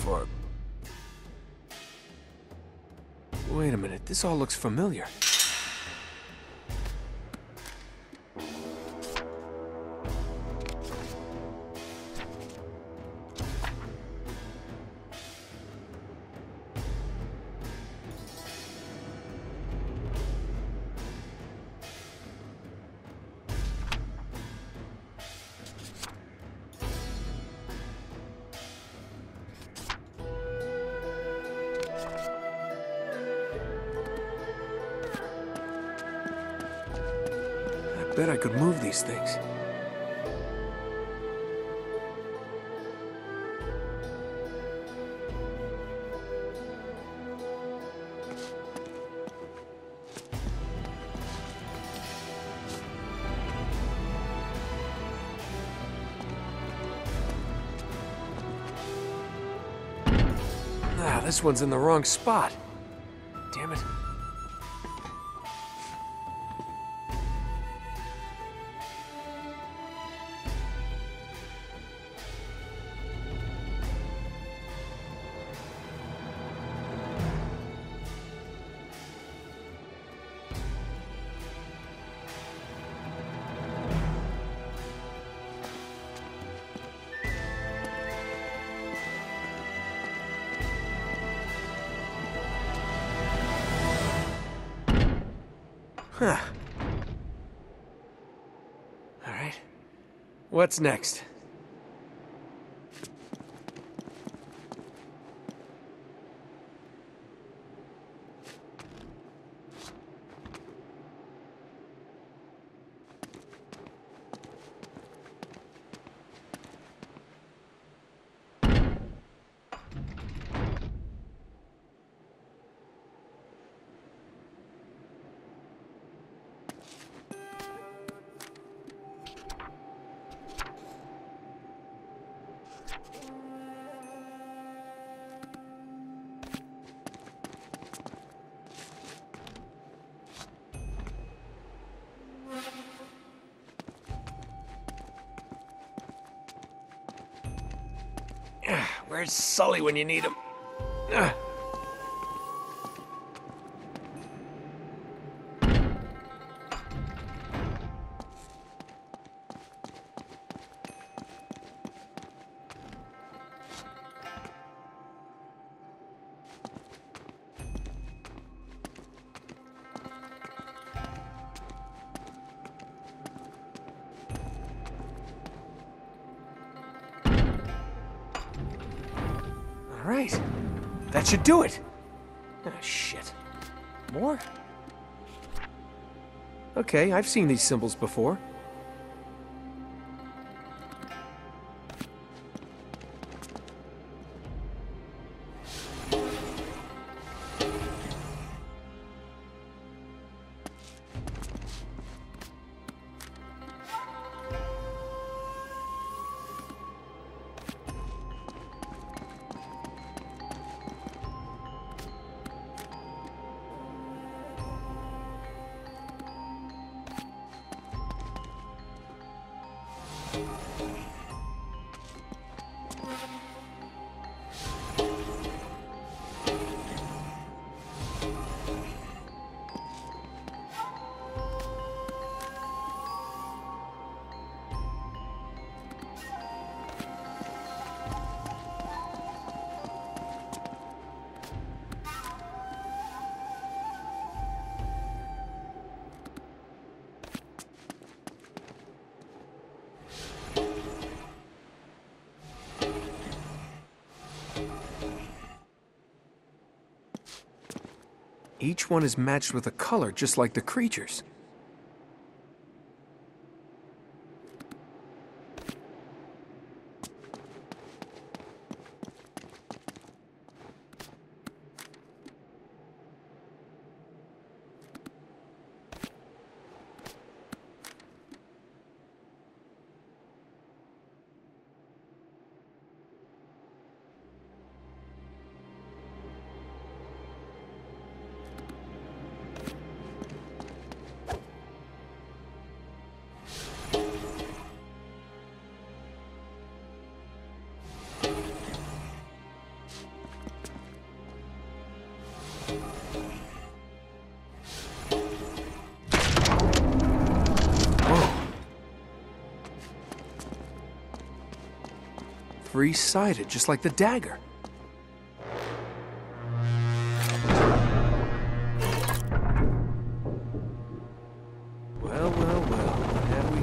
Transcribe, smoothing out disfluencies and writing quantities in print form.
for... Wait a minute, this all looks familiar. I bet I could move these things. Ah, this one's in the wrong spot. Damn it. Huh. All right. What's next? Where's Sully when you need him? All right. That should do it. Ah, shit. More? Okay, I've seen these symbols before. Each one is matched with a color just like the creatures. three-sided, just like the dagger.